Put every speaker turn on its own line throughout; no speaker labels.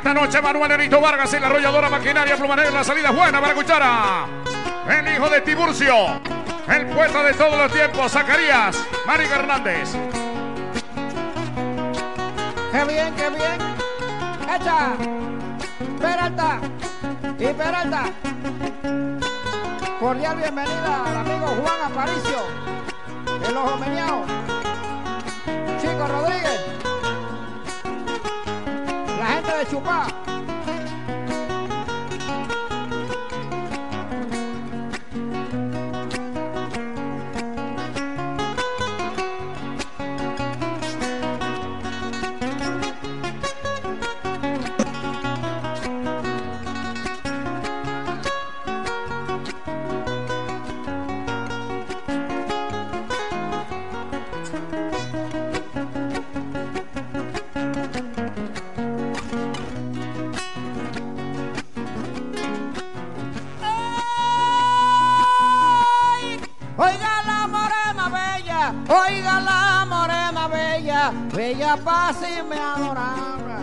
esta noche Manuel Erito Vargas en la arrolladora maquinaria Plumanera. La salida es buena para Cuchara. El hijo de Tiburcio, el poeta de todos los tiempos, Zacarías Marín Hernández.
¡Qué bien, qué bien! ¡Echa! ¡Peralta! ¡Y Peralta! Cordial bienvenida al amigo Juan Aparicio, el Ojo Meñao, Chico Rodríguez, la gente de Chupá. Oiga la morena bella, bella paz y me adoraba.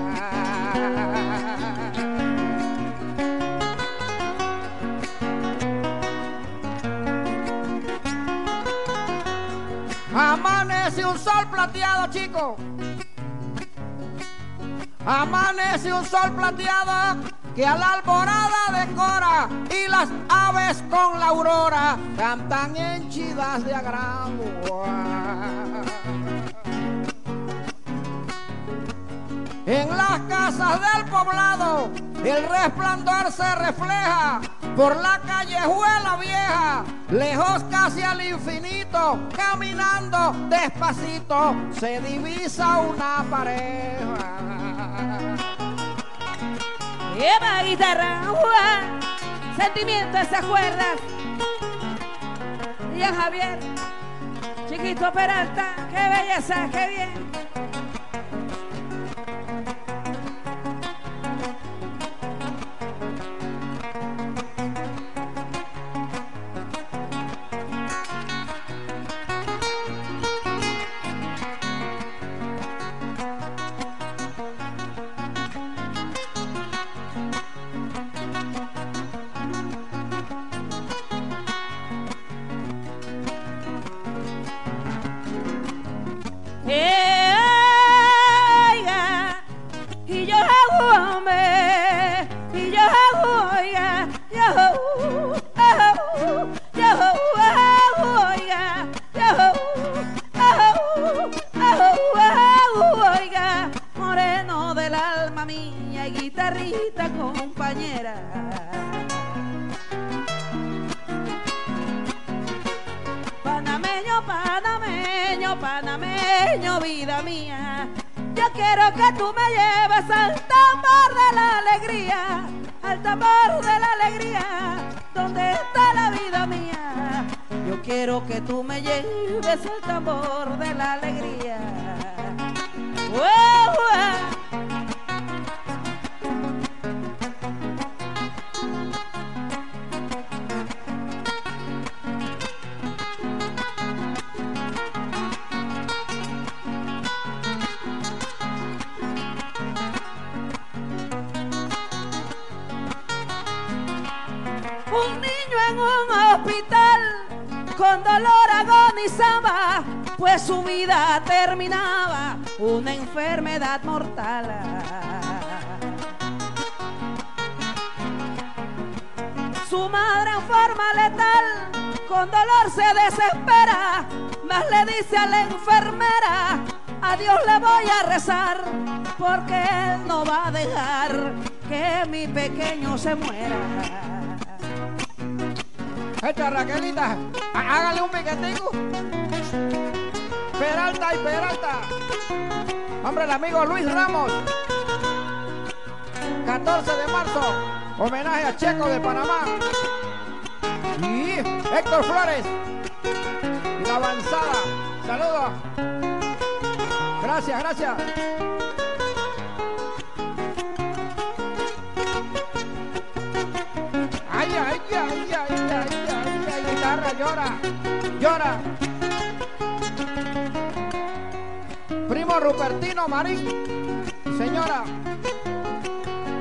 Amanece un sol plateado, chico. Amanece un sol plateado que a la alborada decora y las aves con la aurora cantan henchidas de agrado. En las casas del poblado el resplandor se refleja por la callejuela vieja, lejos casi al infinito, caminando despacito se divisa una pareja.
Lleva guitarra, sentimientos, esas cuerdas. Y a Javier, Chiquito Peralta, qué belleza, qué bien. Moreno del alma mía y guitarrita compañera. Panameño, panameño, panameño, vida mía. Yo quiero que tú me lleves al tambor de la alegría, al tambor de la alegría, donde está la vida mía. Yo quiero que tú me lleves al tambor de la alegría. ¡Oh, oh! Un niño en un hospital con dolor agonizaba, pues su vida terminaba, una enfermedad mortal. Su madre en forma letal, con dolor se desespera, mas le dice a la enfermera: a Dios le voy a rezar, porque Él no va a dejar que mi pequeño se muera.
Echa, Raquelita, hágale un piquetico. Peralta y Peralta. Hombre, el amigo Luis Ramos. 14 de marzo, homenaje a Checo de Panamá. Y Héctor Flores. Y la avanzada. Saludos. Gracias, gracias. Ay, ay, ay, ay, ay, ay, ay, guitarra, llora, llora. Primo Rupertino Marín, señora.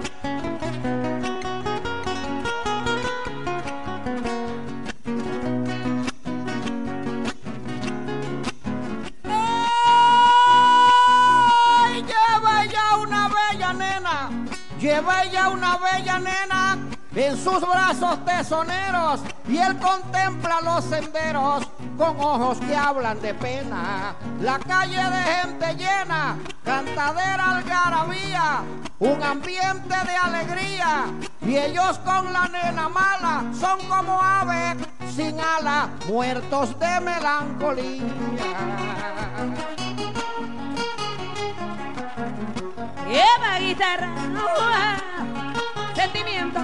Lleva ella una bella nena en sus brazos tesoneros y él contempla los senderos con ojos que hablan de pena. La calle de gente llena, cantadera, algarabía, un ambiente de alegría y ellos con la nena mala son como aves sin ala, muertos de melancolía.
Lleva guitarra, sentimiento.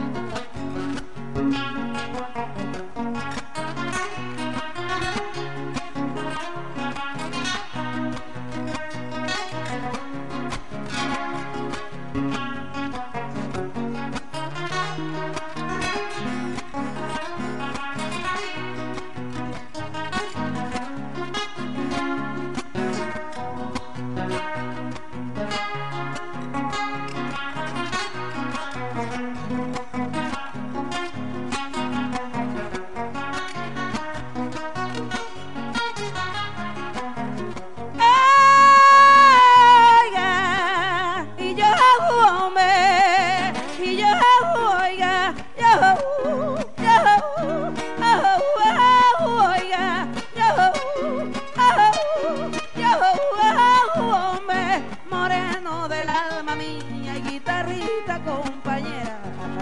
Moreno del alma mía y guitarrita compañera.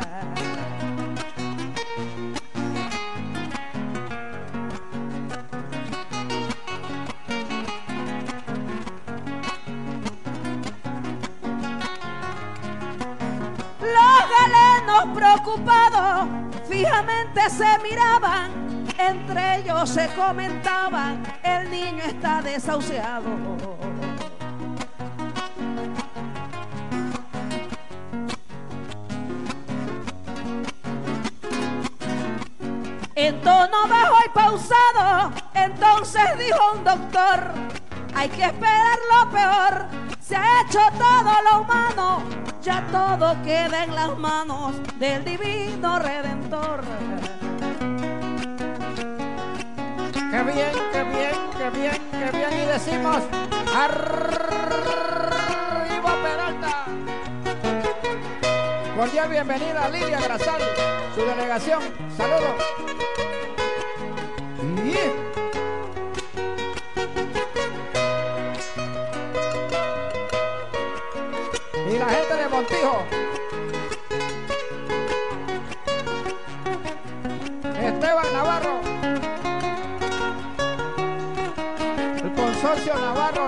Los galenos preocupados fijamente se miraban, entre ellos se comentaban, el niño está desahuciado. En tono bajo y pausado, entonces dijo un doctor: hay que esperar lo peor, se ha hecho todo lo humano, ya todo queda en las manos del divino Redentor.
Qué bien, qué bien, qué bien, qué bien. Y decimos: arriba Peralta. Cordial bienvenida a Lidia Grasal, su delegación. Saludos. Y la gente de Montijo. Esteban Navarro. El consorcio Navarro.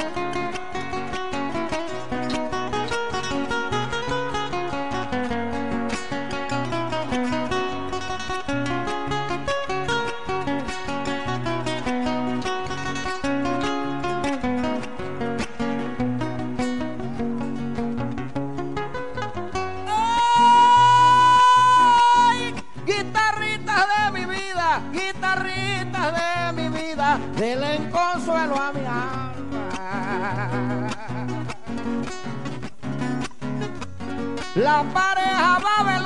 Guitarritas de mi vida, denle consuelo a mi alma. La pareja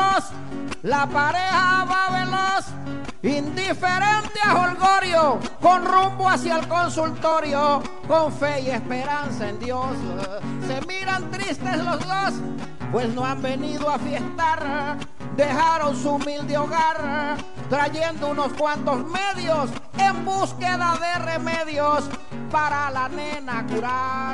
va veloz, indiferente a jolgorio, con rumbo hacia el consultorio, con fe y esperanza en Dios. Se miran tristes los dos, pues no han venido a fiestar. Dejaron su humilde hogar, trayendo unos cuantos medios en búsqueda de remedios para la nena curar.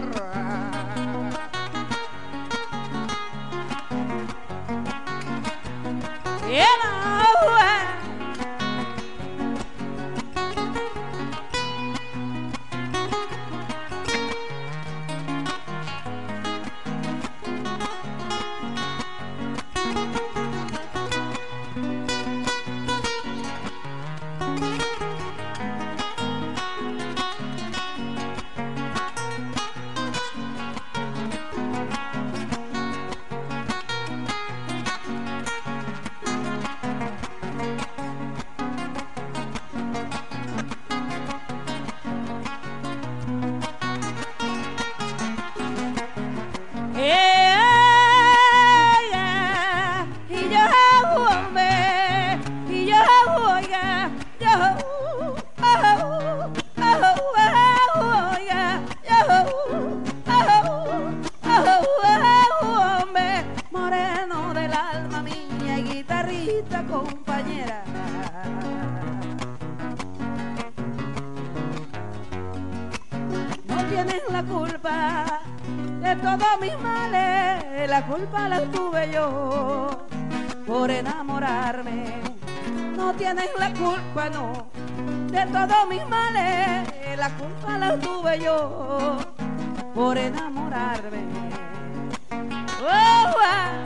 mucha compañera. No tienes la culpa de todos mis males, la culpa la tuve yo por enamorarme. No tienes la culpa, no, de todos mis males, la culpa la tuve yo por enamorarme. Oh, ah.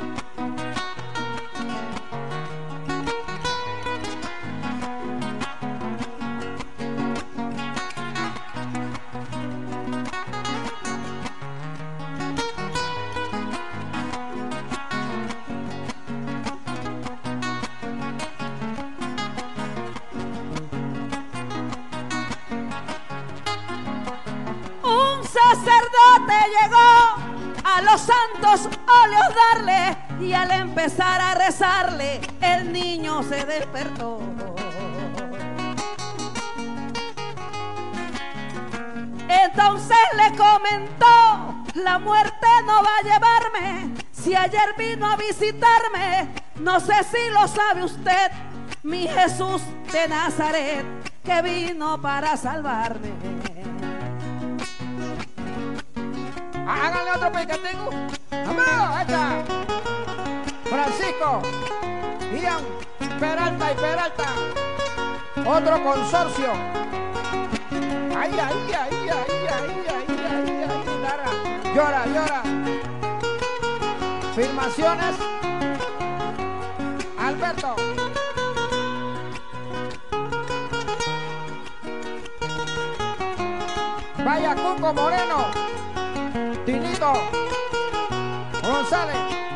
Sacerdote llegó a los santos óleos darle, y al empezar a rezarle el niño se despertó. Entonces le comentó: la muerte no va a llevarme, si ayer vino a visitarme, no sé si lo sabe usted, mi Jesús de Nazaret, que vino para salvarme.
Háganle otro piquetico. ¡Vamos! Ahí está. Francisco, Ian, Peralta y Peralta. Otro consorcio. Ay, ay, ay, ay, ay, ay, ay, ay, ay, Lara. Llora, llora. Filmaciones. Alberto. Vaya Cuco Moreno. Tinito González.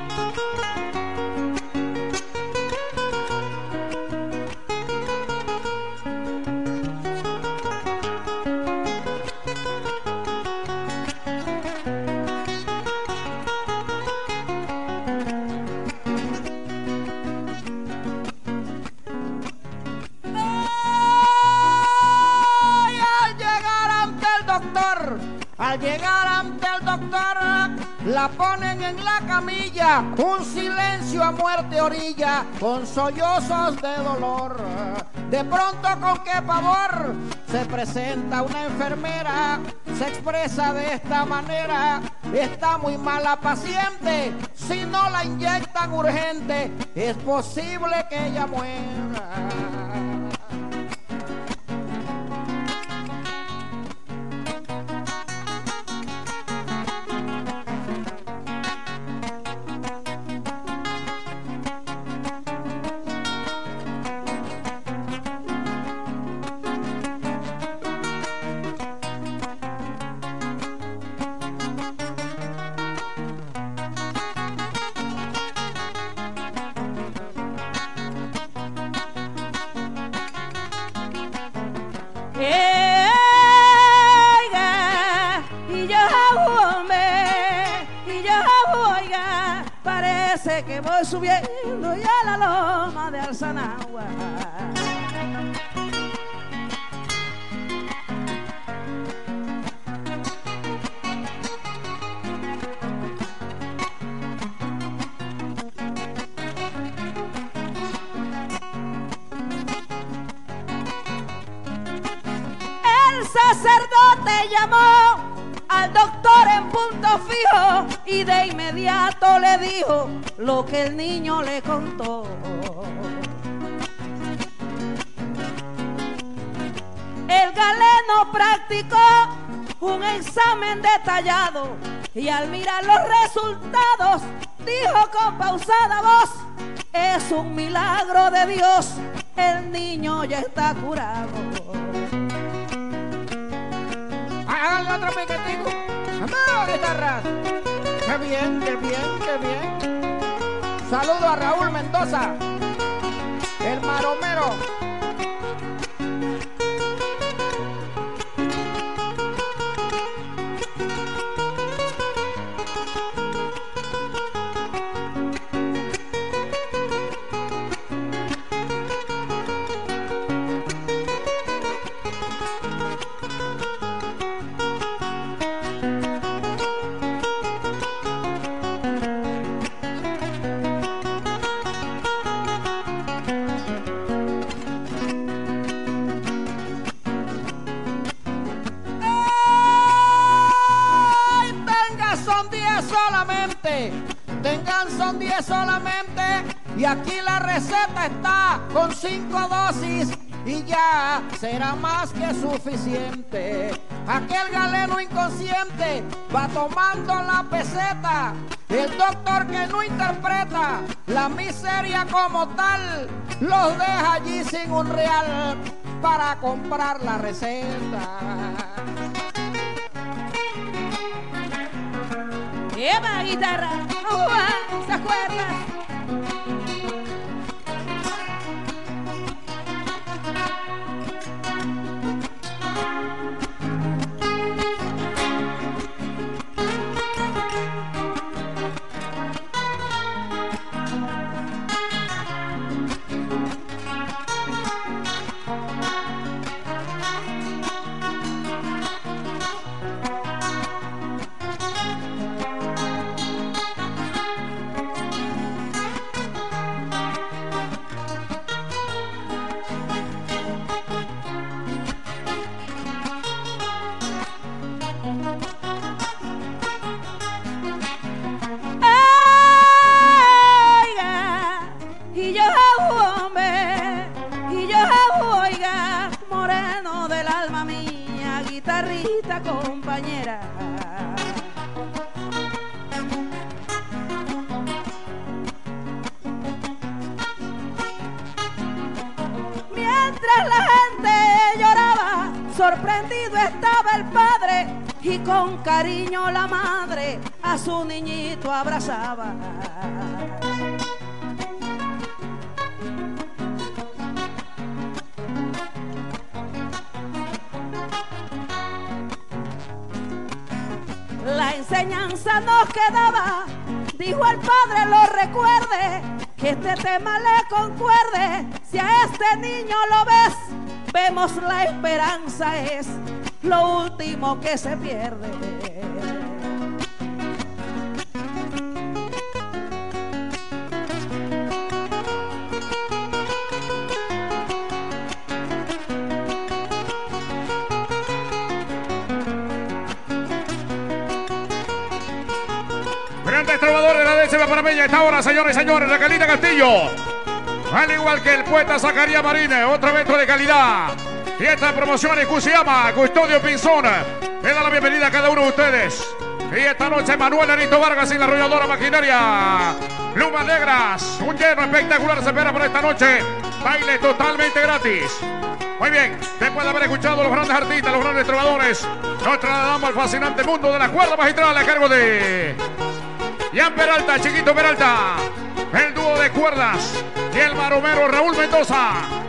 Al llegar ante el doctor, la ponen en la camilla, un silencio a muerte orilla, con sollozos de dolor. De pronto, con qué pavor, se presenta una enfermera, se expresa de esta manera: está muy mala paciente, si no la inyectan urgente, es posible que ella muera.
Que voy subiendo ya la loma de Alzanagua. El sacerdote llamó al doctor en punto fijo y de inmediato le dijo lo que el niño le contó. El galeno practicó un examen detallado y al mirar los resultados dijo con pausada voz: es un milagro de Dios, el niño ya está curado.
Háganle otro piquetico. ¡Vamos, guitarras! ¡Qué bien, qué bien, qué bien! Saludo a Raúl Mendoza, el maromero. 10 solamente, tengan son 10 solamente, y aquí la receta está con 5 dosis y ya será más que suficiente. Aquel galeno inconsciente va tomando la peseta, el doctor que no interpreta la miseria como tal, los deja allí sin un real para comprar la receta.
Eva guitarra, ¿se acuerdan? Guitarrita compañera, mientras la gente lloraba, sorprendido estaba el padre y con cariño la madre a su niñito abrazaba. La enseñanza nos quedaba, dijo el padre, lo recuerde, que este tema le concuerde. Si a este niño lo ves, vemos la esperanza es lo último que se pierde.
Grandes trovadores de la décima panameña esta hora, señores y señores, Raquelita Castillo. Al igual que el poeta Zacarías Marínez, otro evento de calidad. Fiesta de promociones Cusiyama, Custodio Pinzón. Le da la bienvenida a cada uno de ustedes. Y esta noche Manuel Erito Vargas y la arrolladora maquinaria. Lumas Negras, un lleno espectacular se espera para esta noche. Baile totalmente gratis. Muy bien, después de haber escuchado a los grandes artistas, los grandes trovadores, nos trasladamos al fascinante mundo de la cuerda magistral a cargo de Jan Peralta, Chiquito Peralta, el dúo de cuerdas y el maromero Raúl Mendoza.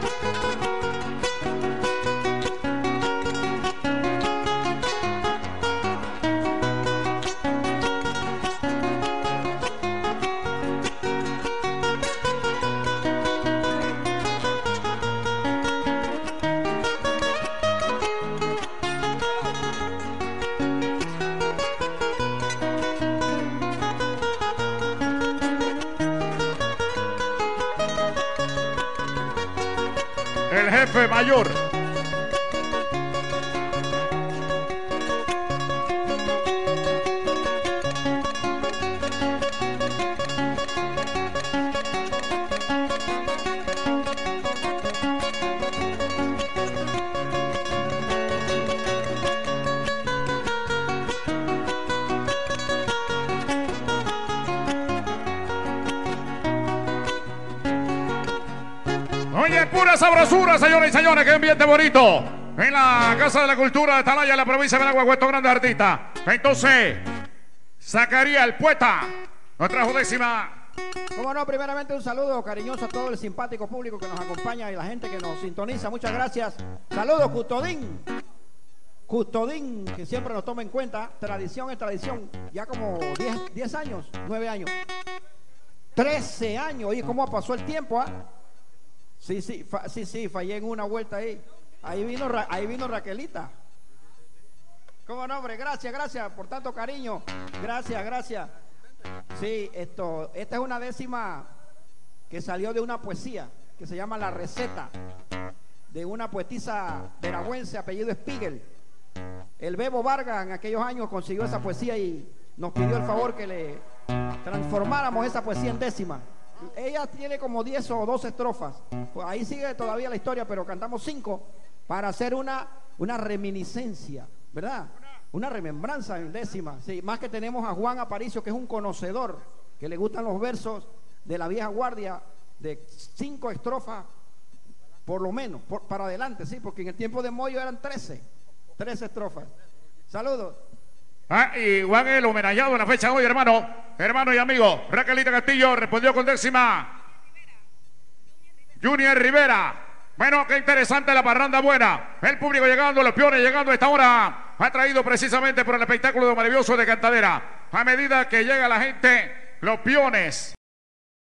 El jefe mayor. Oye, pura sabrosura, señores y señores, qué ambiente bonito. En la Casa de la Cultura de Atalaya, en la provincia de Managua, estos grandes artistas. Entonces, Zacarías, el poeta, nos trajo décima.
Como no, primeramente un saludo cariñoso a todo el simpático público que nos acompaña y la gente que nos sintoniza. Muchas gracias. Saludos, Custodín. Custodín, que siempre nos toma en cuenta. Tradición es tradición. Ya como 10 años, 9 años. 13 años. Oye, ¿cómo pasó el tiempo? Sí, fallé en una vuelta ahí. Ahí vino Raquelita. ¿Cómo no, hombre? Gracias por tanto cariño. Gracias. Sí, esta es una décima que salió de una poesía que se llama La Receta, de una poetisa veragüense, apellido Spiegel. El Bebo Vargas en aquellos años consiguió esa poesía y nos pidió el favor que le transformáramos esa poesía en décima. Ella tiene como 10 o 12 estrofas. Pues ahí sigue todavía la historia, pero cantamos 5 para hacer una reminiscencia, ¿verdad? Una remembranza en décima. Sí, más que tenemos a Juan Aparicio, que es un conocedor, que le gustan los versos de la vieja guardia, de 5 estrofas, por lo menos, para adelante, sí, porque en el tiempo de Moyo eran 13 estrofas. Saludos.
Y Juan el homenajeado en la fecha de hoy, hermano y amigo. Raquelita Castillo respondió con décima. Junior Rivera. Bueno, qué interesante la parranda buena. El público llegando, los peones llegando a esta hora. Ha traído precisamente por el espectáculo de maravilloso de Cantadera. A medida que llega la gente, los peones